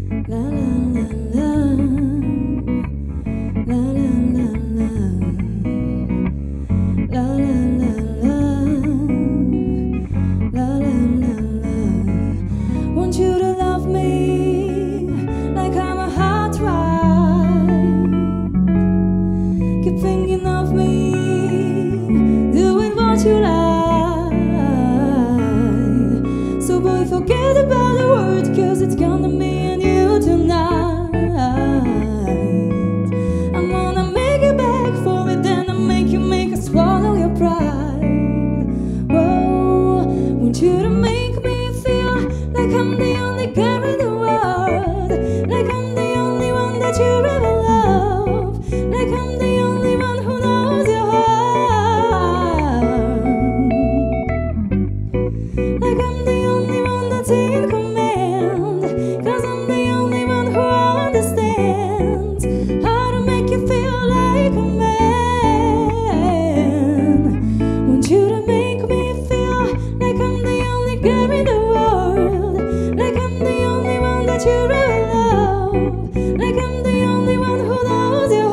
La la la la, la la la la, la la la la, la la la la. Want you to love me like I'm a hot ride. Keep thinking of me, doing what you like. So boy, forget about the world, 'cause it's gonna me and you tonight. I'm gonna make you beg for it, then I'll make you swallow your pride. Whoa, want you to make me feel like I'm the only girl in the world, like I'm the only one that you ever love, like I'm the only one who knows your heart, like I'm the only one that's in command, 'cause I'm the only one who understands how to make you feel like a man. Want you to make me feel like I'm the only girl in the world, like I'm the only one that you ever love, like I'm the only one who knows your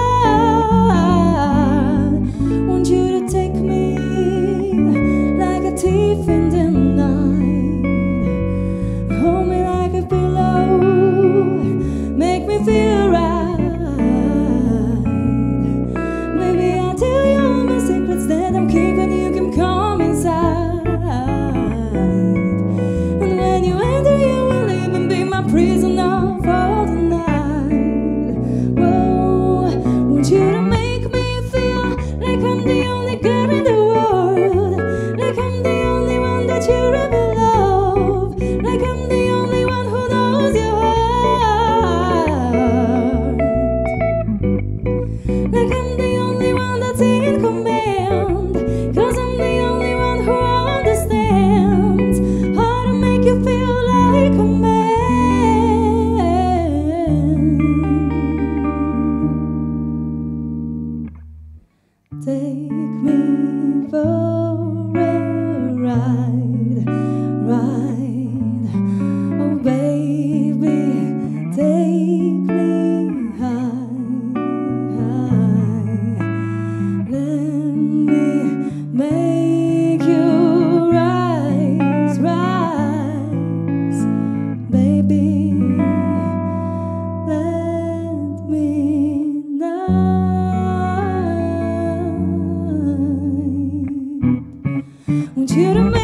heart. Want you to take me like a thief in the night, hold me like a pillow, make me feel right. Maybe I'll tell you all my secrets that I'm keeping, you can come inside. And when you enter, you will even be my prisoner for the night. Whoa, want you to make me feel like I'm the only girl in the world, like I'm the only one that you ever love, like I'm the only one who knows your heart, like I'm the only one that's in command, 'cause I'm the only one who understands how to make you feel like a man. Take me for a ride, ride, oh baby, take me high, high. Let me make you rise, rise, baby. Let me know. Want you to make